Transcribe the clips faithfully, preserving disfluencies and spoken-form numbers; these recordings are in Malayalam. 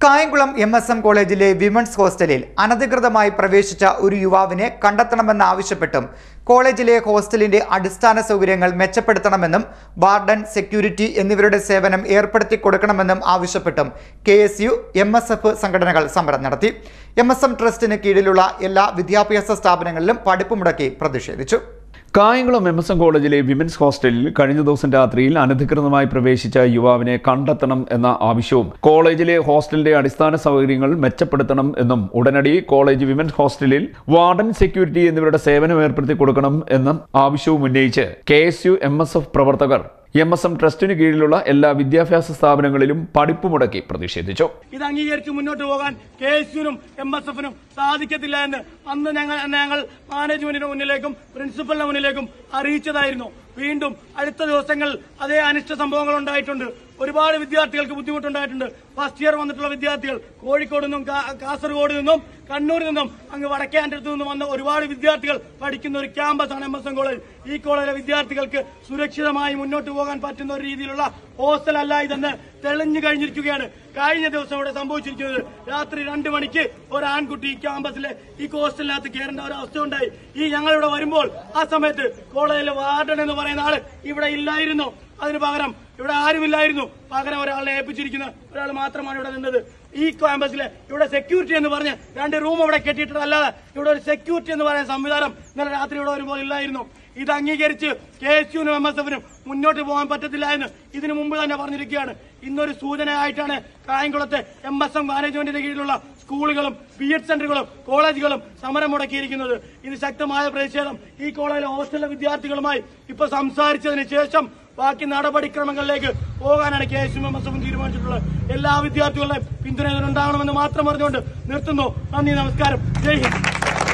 കായംകുളം എം എസ് എം കോളേജിലെ വിമൻസ് ഹോസ്റ്റലിൽ അനധികൃതമായി പ്രവേശിച്ച ഒരു യുവാവിനെ കണ്ടെത്തണമെന്നാവശ്യപ്പെട്ടും കോളേജിലെ ഹോസ്റ്റലിന്റെ അടിസ്ഥാന സൗകര്യങ്ങൾ മെച്ചപ്പെടുത്തണമെന്നും വാർഡൻ, സെക്യൂരിറ്റി എന്നിവരുടെ സേവനം ഏർപ്പെടുത്തി കൊടുക്കണമെന്നും ആവശ്യപ്പെട്ടും K S U, M S F സംഘടനകൾ സമരം നടത്തി. എം എസ് എം ട്രസ്റ്റിന് കീഴിലുള്ള എല്ലാ വിദ്യാഭ്യാസ സ്ഥാപനങ്ങളിലും പഠിപ്പ് മുടക്കി പ്രതിഷേധിച്ചു. കായംകുളം എം എസ് എം കോളേജിലെ വിമൻസ് ഹോസ്റ്റലിൽ കഴിഞ്ഞ ദിവസം രാത്രിയിൽ അനധികൃതമായി പ്രവേശിച്ച യുവാവിനെ കണ്ടെത്തണം എന്ന ആവശ്യവും കോളേജിലെ ഹോസ്റ്റലിന്റെ അടിസ്ഥാന സൗകര്യങ്ങൾ മെച്ചപ്പെടുത്തണം എന്നും ഉടനടി കോളേജ് വിമൻസ് ഹോസ്റ്റലിൽ വാർഡൻ, സെക്യൂരിറ്റി എന്നിവരുടെ സേവനം ഏർപ്പെടുത്തി കൊടുക്കണം എന്നും ആവശ്യവും ഉന്നയിച്ച് K S U, M S F പ്രവർത്തകർ എം എസ് എം ട്രസ്റ്റിന് കീഴിലുള്ള എല്ലാ വിദ്യാഭ്യാസ സ്ഥാപനങ്ങളിലും പഠിപ്പ് മുടക്കി പ്രതിഷേധിച്ചു. ഇത് അംഗീകരിച്ച് മുന്നോട്ട് പോകാൻ കെ എസ് യുനും എം എസ് എഫിനും സാധിക്കത്തില്ല എന്ന് അന്ന് ഞങ്ങൾ ഞങ്ങൾ മാനേജ്മെന്റിന് മുന്നിലേക്കും പ്രിൻസിപ്പലിന് മുന്നിലേക്കും അറിയിച്ചതായിരുന്നു. വീണ്ടും അടുത്ത ദിവസങ്ങളിൽ അതേ അനിഷ്ട സംഭവങ്ങൾ ഉണ്ടായിട്ടുണ്ട്. ഒരുപാട് വിദ്യാർത്ഥികൾക്ക് ബുദ്ധിമുട്ടുണ്ടായിട്ടുണ്ട്. ഫസ്റ്റ് ഇയർ വന്നിട്ടുള്ള വിദ്യാർത്ഥികൾ കോഴിക്കോട് നിന്നും കാസർഗോഡ് നിന്നും കണ്ണൂരിൽ നിന്നും അങ്ങ് വടക്കേണ്ടടുത്തു നിന്നും വന്ന ഒരുപാട് വിദ്യാർത്ഥികൾ പഠിക്കുന്ന ഒരു ക്യാമ്പസാണ് എം എസ് എം കോളേജ്. ഈ കോളേജിലെ വിദ്യാർത്ഥികൾക്ക് സുരക്ഷിതമായി മുന്നോട്ട് പോകാൻ പറ്റുന്ന ഒരു രീതിയിലുള്ള ഹോസ്റ്റൽ അല്ല ഇതെന്ന് തെളിഞ്ഞു കഴിഞ്ഞിരിക്കുകയാണ്. കഴിഞ്ഞ ദിവസം ഇവിടെ സംഭവിച്ചിരിക്കുന്നത് രാത്രി രണ്ടു മണിക്ക് ഒരു ആൺകുട്ടി ഈ ക്യാമ്പസിലെ ഈ ഹോസ്റ്റലിനകത്ത് കയറേണ്ട ഒരു അവസ്ഥ ഉണ്ടായി. ഈ ഞങ്ങളിവിടെ വരുമ്പോൾ ആ സമയത്ത് കോളേജിലെ വാർഡൻ എന്ന് പറയുന്ന ആള് ഇവിടെ ഇല്ലായിരുന്നു. അതിന് പകരം ഇവിടെ ആരുമില്ലായിരുന്നു. പകരം ഒരാളെ ഏൽപ്പിച്ചിരിക്കുന്ന ഒരാൾ മാത്രമാണ് ഇവിടെ നിന്നത്. ഈ ക്യാമ്പസിലെ ഇവിടെ സെക്യൂരിറ്റി എന്ന് പറഞ്ഞ് രണ്ട് റൂം ഇവിടെ കെട്ടിയിട്ടല്ലാതെ ഇവിടെ ഒരു സെക്യൂരിറ്റി എന്ന് പറയുന്ന സംവിധാനം ഇന്നലെ രാത്രി ഇവിടെ വരുമ്പോൾ ഇല്ലായിരുന്നു. ഇത് അംഗീകരിച്ച് കെ എസ് യുനും എം എസ് എഫിനും മുന്നോട്ട് പോകാൻ പറ്റത്തില്ല എന്ന് ഇതിനു മുമ്പ് തന്നെ പറഞ്ഞിരിക്കുകയാണ്. ഇന്നൊരു സൂചനയായിട്ടാണ് കായംകുളത്തെ എം എസ് എം മാനേജ്മെന്റിന്റെ കീഴിലുള്ള സ്കൂളുകളും ബി എഡ് സെന്ററുകളും കോളേജുകളും സമരം മുടക്കിയിരിക്കുന്നത്. ഇത് ശക്തമായ പ്രതിഷേധം ഈ കോളേജിലെ ഹോസ്റ്റലിലെ വിദ്യാർത്ഥികളുമായി ഇപ്പൊ സംസാരിച്ചതിന് ശേഷം ബാക്കി നടപടിക്രമങ്ങളിലേക്ക് പോകാനാണ് K S U M S എഫും തീരുമാനിച്ചിട്ടുള്ളത്. എല്ലാ വിദ്യാർത്ഥികളുടെയും പിന്തുണ ഇതിനുണ്ടാകണമെന്ന് മാത്രം പറഞ്ഞുകൊണ്ട് നിർത്തുന്നു. നന്ദി, നമസ്കാരം, ജയ് ഹിന്ദ്.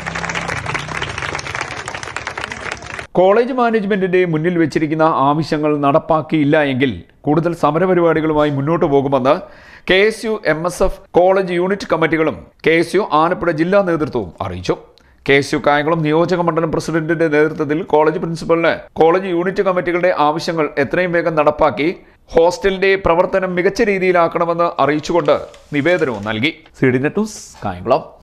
കോളേജ് മാനേജ്മെന്റിന്റെ മുന്നിൽ വെച്ചിരിക്കുന്ന ആവശ്യങ്ങൾ നടപ്പാക്കിയില്ല എങ്കിൽ കൂടുതൽ സമരപരിപാടികളുമായി മുന്നോട്ട് പോകുമെന്ന് K S U, M S F college unit കമ്മിറ്റികളും കെ എസ് യു ആലപ്പുഴ ജില്ലാ നേതൃത്വവും അറിയിച്ചു. കെ എസ് യു കായംകുളം നിയോജക മണ്ഡലം പ്രസിഡന്റിന്റെ നേതൃത്വത്തിൽ കോളേജ് പ്രിൻസിപ്പലിന് കോളേജ് യൂണിറ്റ് കമ്മിറ്റികളുടെ ആവശ്യങ്ങൾ എത്രയും വേഗം നടപ്പാക്കി ഹോസ്റ്റലിന്റെ പ്രവർത്തനം മികച്ച രീതിയിലാക്കണമെന്ന് അറിയിച്ചുകൊണ്ട് നിവേദനവും നൽകി. C D net news, Kayamkulam.